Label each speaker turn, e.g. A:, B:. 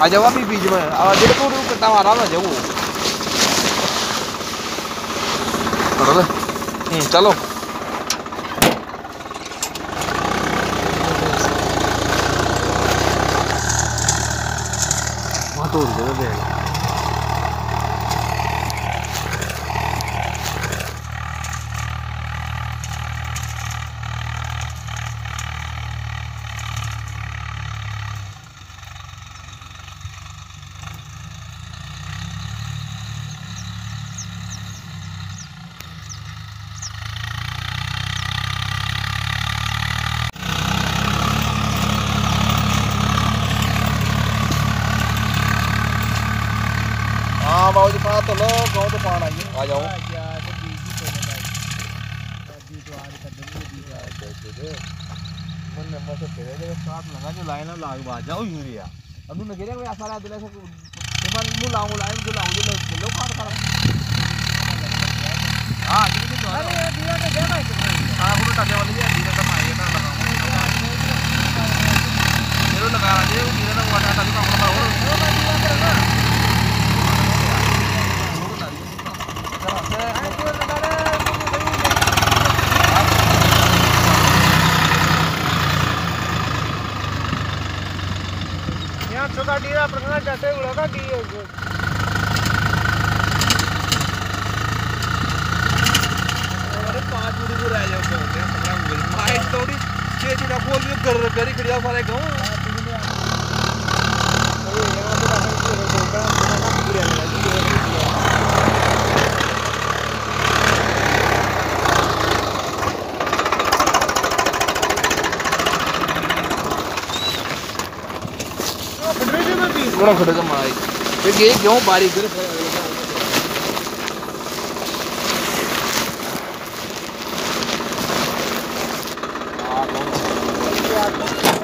A: आ जाओ अभी बीच में अब डेढ़ को कट्टा मारा ना जाओ चलो वहाँ तोड़ दे बैग हाँ बाबू जी पा तो लो गाँव तो पान आइए आ जाओ मन में मत करे साथ लगा जो लाइन लाग बाज जाओ यूरिया अब मैं कह रहा हूं सारा दिला से मन मु लाऊं लाइन जो लाऊं लो पान कर हां ठीक है अरे दिया तो दे भाई हां पूरा टके वाली है दिया तो मारिए ना लगाऊं जरूर लगा दे दिया ना वाटा टाली का और ना छोटा डीरा प्रकरण जैसे उड़ेगा डी अरे 5 उड़ी को रह जाओ बोलते हैं 15 उड़ी माइट थोड़ी 6 जुड़ा बोल दियो कर करी खड़िया सारे गांव अरे यहां तो काफी होगा ना पूरे बड़ा खड़े का माई फिर ये क्यों बारी कर